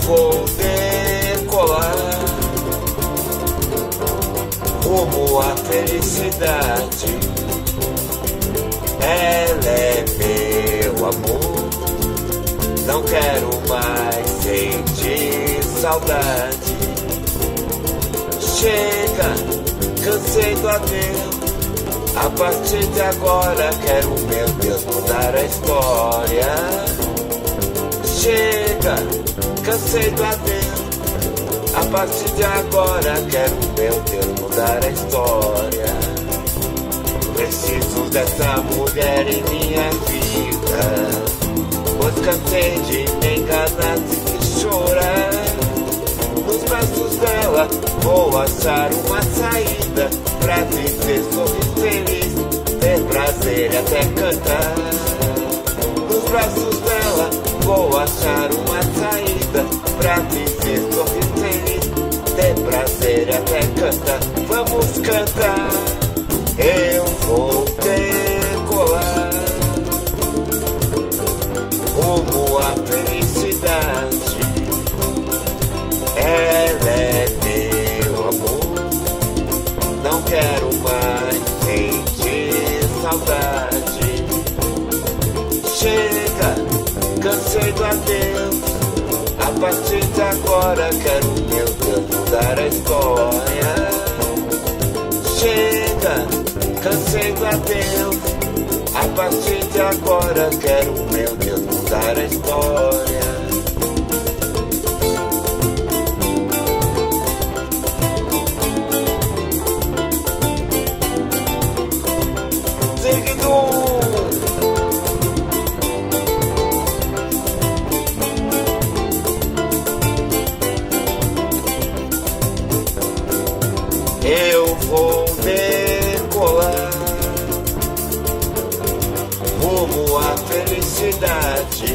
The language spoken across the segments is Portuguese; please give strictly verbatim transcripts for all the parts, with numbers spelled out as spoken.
vou decolar rumo à felicidade. Ela é meu amor, não quero mais sentir saudade. Chega, cansei do adeus. A partir de agora quero, meu Deus, mudar a história. Chega, cansei do adeus. A partir de agora quero, meu Deus, mudar a história. Preciso dessa mulher em minha vida, pois cansei de me enganar e chorar. Nos braços dela vou achar uma saída pra viver, sorrir feliz, ter prazer e até cantar. Nos braços dela vou achar uma saída pra viver, sorrir feliz, ter prazer e até cantar. Vamos cantar. Eu vou decolar rumo à felicidade. Ela é meu amor, não quero mais sentir saudade. Chega, cansei do adeus. A partir de agora quero, meu Deus, mudar a história. Chega, cansei do adeus. A partir de agora quero, meu Deus, mudar a história. Eu vou decolar rumo à felicidade.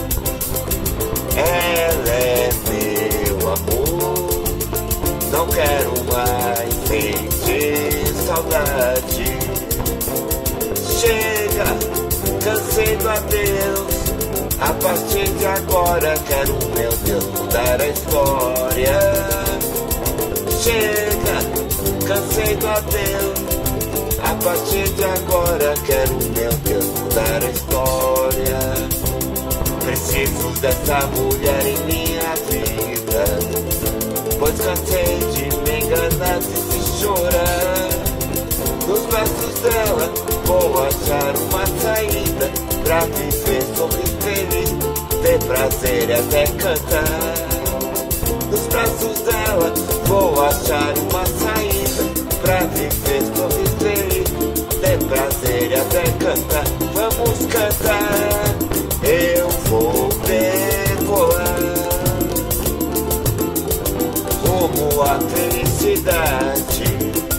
Ela é meu amor, não quero mais sentir saudade. Chega, cansei do adeus. A partir de agora quero, meu Deus, mudar a história. Chega, cansei do adeus. A partir de agora quero, meu Deus, mudar a história. Preciso dessa mulher em minha vida, pois cansei de me enganar e de chorar. Nos braços dela vou achar uma saída pra viver, sorrir feliz, ter prazer e até cantar. Nos braços dela vou achar uma saída pra viver, sorrir feliz, ter prazer e até cantar. Vamos cantar. Eu vou decolar rumo à felicidade.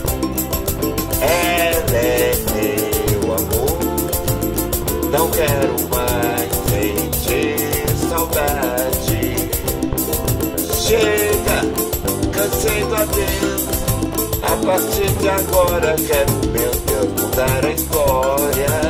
Ela é meu amor, não quero mais sentir saudade. Chega, cansei do adeus. A partir de agora quero, meu Deus, mudar a história.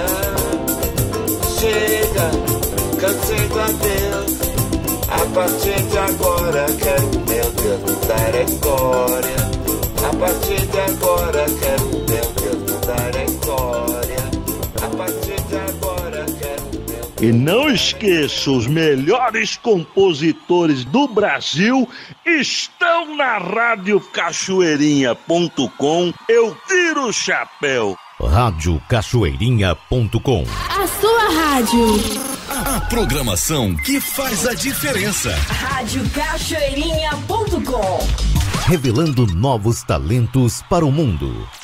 Chega, cansei do adeus. A partir de agora quero, meu Deus, mudar a história. A partir de agora quero, meu Deus, mudar a história. A partir de agora quero, meu Deus... E não esqueça, os melhores compositores do Brasil estão na rádio cachoeirinha ponto com. Eu tiro o chapéu. rádio cachoeirinha ponto com. A sua rádio. A programação que faz a diferença. rádio cachoeirinha ponto com. Revelando novos talentos para o mundo.